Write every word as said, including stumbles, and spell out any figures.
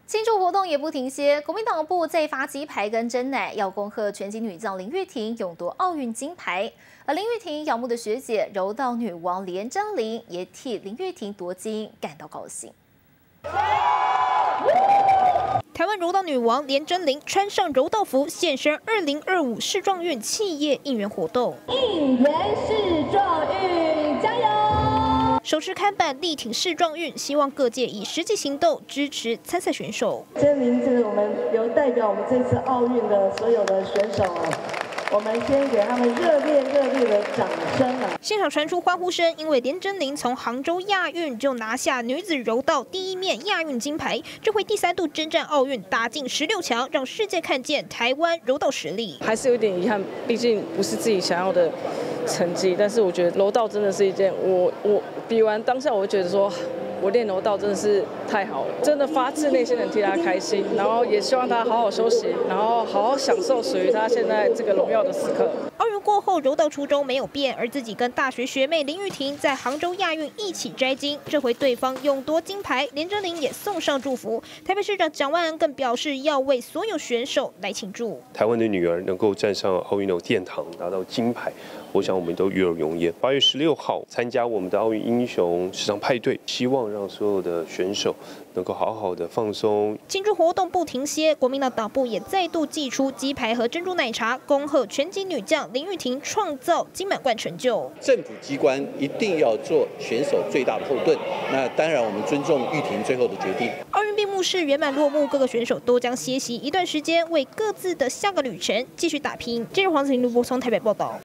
庆祝活动也不停歇，国民党部再发鸡排跟珍奶，要恭贺拳击女将林玉婷勇夺奥运金牌。而林玉婷仰慕的学姐柔道女王连珍羚也替林玉婷夺金感到高兴。 台湾柔道女王连珍羚穿上柔道服，现身二零二五世壮运企业应援活动。 应援世壮运，加油！ 手持看板力挺世壮运，希望各界以实际行动支持参赛选手。 珍羚是我们有代表我们这次奥运的所有的选手啊，我们先给他们热烈热烈的掌声啊！ 现场传出欢呼声，因为连珍羚从杭州亚运就拿下女子柔道第一面亚运金牌，这回第三度征战奥运，打进十六强，让世界看见台湾柔道实力。 还是有点遗憾，毕竟不是自己想要的成绩，但是我觉得柔道真的是一件我我。 比完当下，我会觉得说，我练柔道真的是太好了，真的发自内心的替他开心，然后也希望他好好休息，然后好好享受属于他现在这个荣耀的时刻。 奥运过后，柔道初衷没有变，而自己跟大学学妹林玉婷在杭州亚运一起摘金，这回对方勇夺金牌，连珍羚也送上祝福。台北市长蒋万安更表示要为所有选手来庆祝。 台湾的女儿能够站上奥运的殿堂，拿到金牌，我想我们都与有荣焉。八月十六号参加我们的奥运英雄时尚派对，希望让所有的选手能够好好的放松。 庆祝活动不停歇，国民党党部也再度祭出鸡排和珍珠奶茶，恭贺拳击女将林玉婷创造金满贯成就。 政府机关一定要做选手最大的后盾，那当然我们尊重玉婷最后的决定。 奥运闭幕式圆满落幕，各个选手都将歇息一段时间，为各自的下个旅程继续打拼。今日黄子玲、卢博从台北报道。